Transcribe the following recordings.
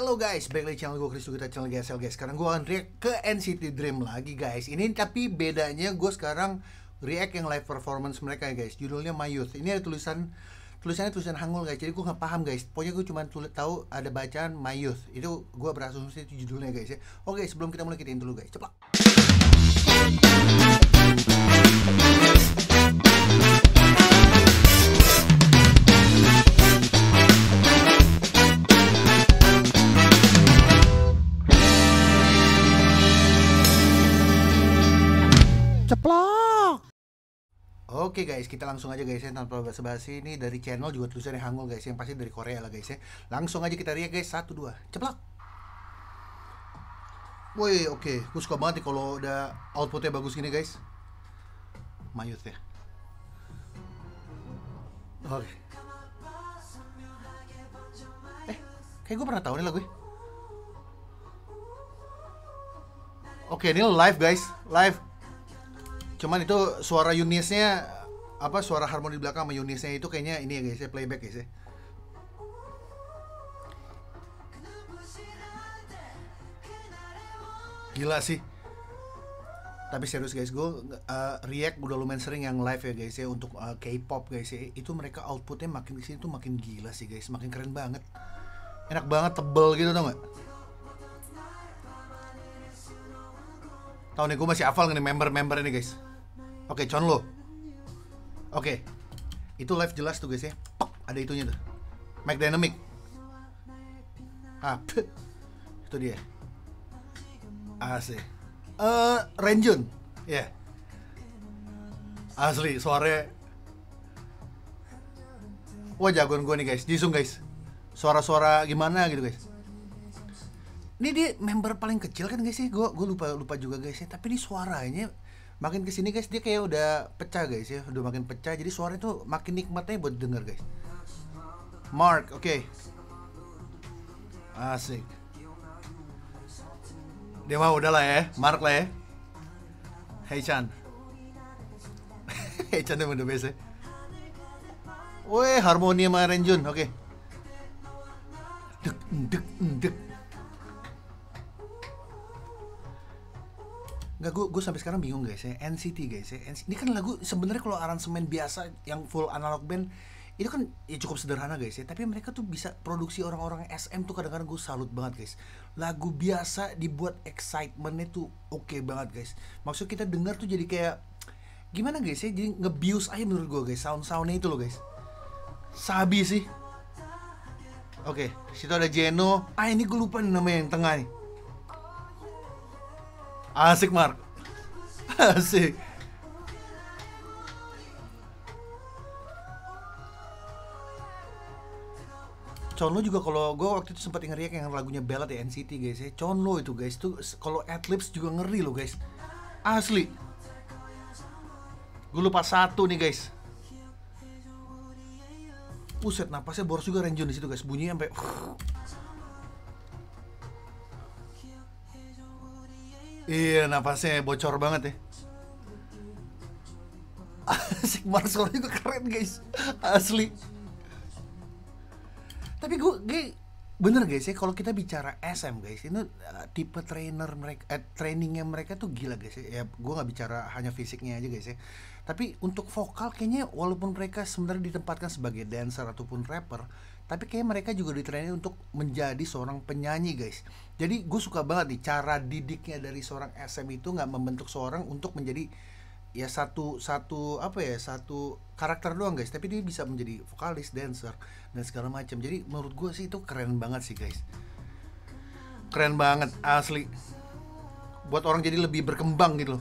Halo guys, balik lagi channel gue Chris, kita channel GSL guys. Sekarang gue akan react ke NCT Dream lagi guys. Ini tapi bedanya gue sekarang react yang live performance mereka ya guys. Judulnya My Youth. Ini ada tulisannya tulisan Hangul guys. Jadi gue nggak paham guys. Pokoknya gue cuma tahu ada bacaan My Youth. Itu gue berasumsi itu judulnya guys ya. Oke, sebelum kita mulai kita intro dulu guys. Ceplok. Ceplok. Oke guys, kita langsung aja guys ya, tanpa basa-basi. Ini dari channel juga tulisannya Hangul guys, yang pasti dari Korea lah guys ya. Langsung aja kita react guys, 1, 2, ceplok. Woi, oke, gue suka banget nih kalau udah outputnya bagus gini guys. My Youth ya. Oke. Kayak gue pernah tahu nih lagu. Oke, ini live guys, live. Cuman itu suara Yunisnya, apa, suara harmoni di belakang sama Yunisnya itu kayaknya ini ya guys ya, playback guys ya. Gila sih. Tapi serius guys, gue react udah lumayan sering yang live ya guys ya, untuk K-pop guys ya. Itu mereka outputnya makin kesini tuh makin gila sih guys, makin keren banget. Enak banget, tebel gitu, tau gak? Tau nih, gue masih hafal nih member-member ini guys. Oke, Chonlo. Oke, itu live jelas tuh guys ya. Pok, ada itunya tuh, mic dynamic. Itu dia. Asik. Renjun, ya. Yeah. Asli, suaranya. Wah, jagoan gue nih guys, Jisung guys. Suara-suara gimana gitu guys. Ini dia member paling kecil kan guys ya. Gue lupa juga guys ya. Tapi ini suaranya makin kesini guys, dia kayak udah pecah guys ya. Udah makin pecah, jadi suaranya tuh makin nikmatnya buat denger guys. Mark, oke. Asik. Dia mah udah lah ya, Mark lah ya. Hey Chan. Hey Chan udah biasa. Weh, harmoni sama Renjun, oke. Dek. Nggak, gue sampai sekarang bingung guys ya, NCT guys ya. Ini kan lagu sebenarnya kalau aransemen biasa yang full analog band itu kan ya cukup sederhana guys ya, tapi mereka tuh bisa produksi orang-orang SM tuh kadang-kadang gue salut banget guys. Lagu biasa dibuat excitementnya tuh oke banget guys. Maksud kita dengar tuh jadi kayak gimana guys ya, jadi nge-bius aja menurut gue guys, sound-soundnya itu loh guys. Sabi sih. Oke, situ ada Jeno. Ini gue lupa nih namanya yang tengah nih. Asik Mark. Asik. Chonlo juga, kalau gue waktu itu sempat ngeriak yang lagunya ballad ya NCT guys ya. Chonlo itu guys tuh kalau adlibs juga ngeri loh guys. Asli. Gue lupa satu nih guys. Buset, napasnya boros juga Renjun di situ guys. Bunyinya sampai iya, napasnya bocor banget ya. Asik, Mark suara juga keren guys. Asli. Tapi gue bener guys ya, kalau kita bicara SM guys, ini tipe trainer mereka, trainingnya mereka tuh gila guys ya. Ya gue nggak bicara hanya fisiknya aja guys ya, tapi untuk vokal kayaknya walaupun mereka sebenarnya ditempatkan sebagai dancer ataupun rapper, tapi kayak mereka juga ditraining untuk menjadi seorang penyanyi guys. Jadi gue suka banget nih cara didiknya dari seorang SM itu, nggak membentuk seorang untuk menjadi ya satu karakter doang guys, tapi dia bisa menjadi vokalis, dancer dan segala macam. Jadi menurut gue sih itu keren banget sih guys, keren banget asli, buat orang jadi lebih berkembang gitu loh.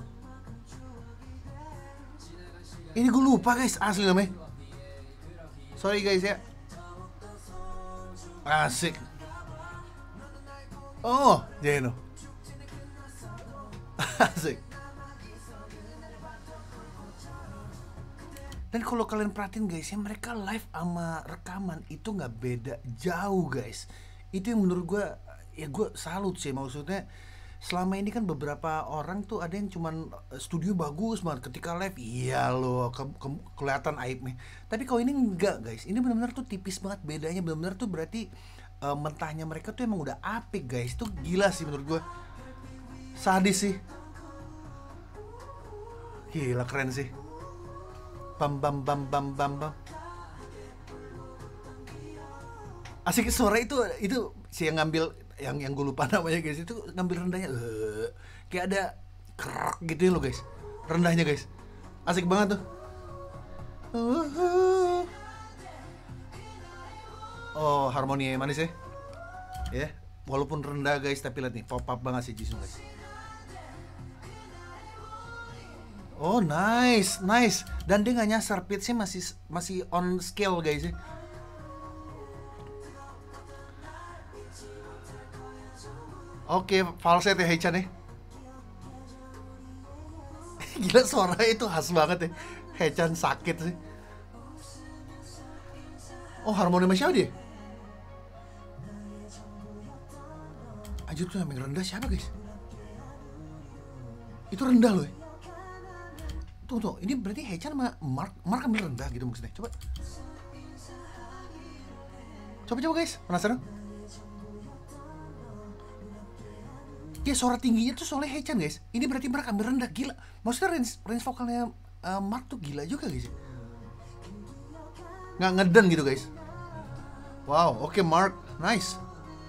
Ini gue lupa guys asli namanya, sorry guys ya. Asik. Oh, Jeno. Asik. Dan kalau kalian perhatiin guys ya, mereka live sama rekaman itu nggak beda jauh guys. Itu yang menurut gue, ya gue salut sih. Maksudnya selama ini kan beberapa orang tuh ada yang cuman studio bagus banget, ketika live iya loh kelihatan aibnya. Tapi kalau ini enggak guys, ini benar-benar tuh tipis banget bedanya. Benar-benar tuh berarti mentahnya mereka tuh emang udah apik guys. Itu gila sih menurut gue, sadis sih, gila keren sih. Bam bam bam bam bam bam, asik suara itu si yang ngambil, yang gue lupa namanya guys, itu ngambil rendahnya kayak ada kerak gitu ya lo guys, rendahnya guys, asik banget tuh. Oh, harmoni yang manis ya, ya walaupun rendah guys, tapi lihat nih pop up banget sih Jisung guys. Oh nice nice, dan dia nggak nyasar, pitchnya masih masih on scale guys ya. Oke, falset ya Hechan ya. Gila suara itu khas banget ya. Hechan sakit sih. Oh, harmoni sama siapa dia? Anjir tuh yang rendah siapa guys? Itu rendah loh ya. Tuh, ini berarti Hechan sama Mark ambil rendah gitu maksudnya. Coba guys, penasaran? Dia suara tingginya tuh soalnya Hechan guys. Ini berarti Mark ambil rendah, gila. Maksudnya range vokalnya Mark tuh gila juga guys. Nggak ngeden gitu guys. Wow, oke Mark, nice.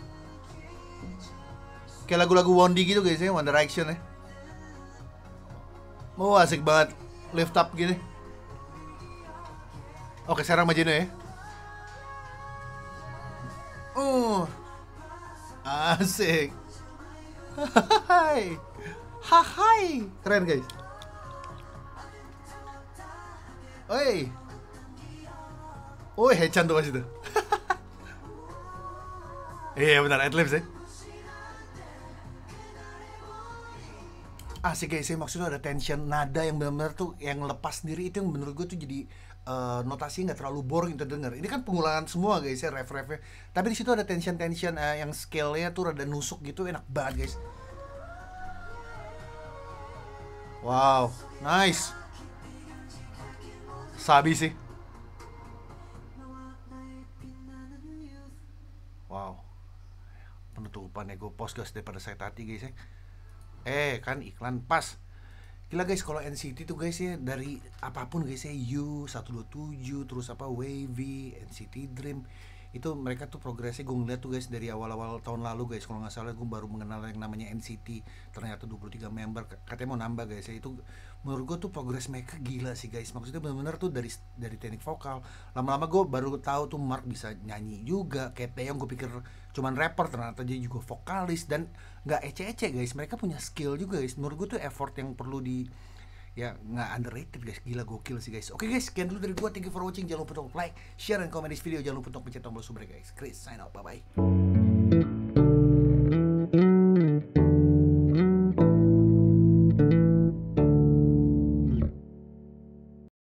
Kayak lagu-lagu Wondi gitu guys ya, One Direction ya. Oh asik banget, lift up gini. Oke sekarang Majino ya. Asik. Hai. Hai. Keren guys. Oi. Oh, Hechan tuh pas itu. Iya benar, adlibs ya. Asik guys, maksudnya ada tension nada yang benar-benar tuh yang lepas sendiri, itu yang menurut gue tuh jadi notasinya nggak terlalu boring untuk denger. Ini kan pengulangan semua guys ya, ref-refnya. Tapi di situ ada tension yang scale-nya tuh rada nusuk gitu, enak banget guys. Wow, nice. Sabi sih. Wow. Penutupan ego post guys daripada saya tadi guys ya. Kan iklan pas. Gila guys, kalau NCT tuh guys ya, dari apapun guys ya, U127 terus apa Wavy, NCT Dream, itu mereka tuh progresnya gue ngeliat tuh guys dari awal-awal tahun lalu guys. Kalau nggak salah gue baru mengenal yang namanya NCT, ternyata 23 member, katanya mau nambah guys ya. Itu menurut gue tuh progres mereka gila sih guys. Maksudnya benar-benar tuh dari teknik vokal, lama-lama gue baru tahu tuh Mark bisa nyanyi juga. Kayak Taeyong gue pikir cuman rapper, ternyata dia juga vokalis, dan nggak ece-ece guys, mereka punya skill juga guys. Menurut gue tuh effort yang perlu di, ya nggak underrated guys, gila gokil sih guys. Oke guys, sekian dulu dari gue, thank you for watching. Jangan lupa untuk like, share, dan komen di video. Jangan lupa untuk pencet tombol subscribe guys. Chris sign out, bye bye.